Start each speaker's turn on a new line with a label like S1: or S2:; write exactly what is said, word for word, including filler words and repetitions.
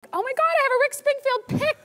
S1: oh my God, I have a Rick Springfield pick.